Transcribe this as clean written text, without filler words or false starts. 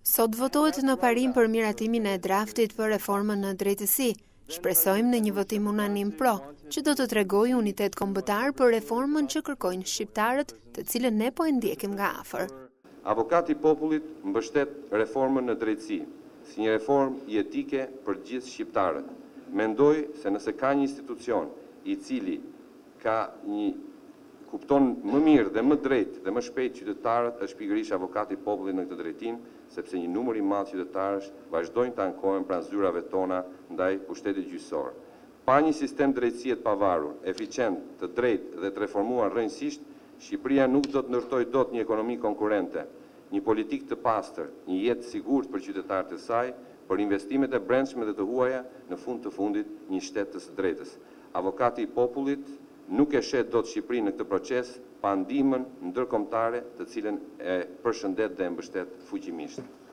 Sot votohet në parim për miratimin e draftit për reformën në drejtësi. Shpresojmë në një votim unanim pro, që do të tregojë unitet kombëtar për reformën që kërkojnë shqiptarët, të cilën ne po e ndjekim nga afër. Avokati i popullit mbështet reformën në drejtësi, si një reformë jetike për gjithë shqiptarët. Mendoj se nëse ka një institucion i cili kupton më mirë dhe më drejt dhe më shpejt qytetarët, është pikërisht avokati i popullit në këtë drejtim, sepse një numër i madh qytetarësh vazhdojnë të ankohen pranë zyrave tona ndaj pushtetit gjyqësor. Pa një sistem drejtësie të pavarur, eficient, të drejtë dhe të reformuar rrënjësisht, Shqipëria nuk do të ndërtojë dot një ekonomi konkurrente, një politikë të pastër, një jetë sigurt për qytetarët e saj, për investimet e brendshme dhe të huaja, në fund të fundit një shtet të së drejtës. Avokati i popullit nuk e shet dot Shqipërinë në këtë proces pa ndihmën ndërkombëtare, të cilën e përshëndet dhe e mbështet fuqimisht.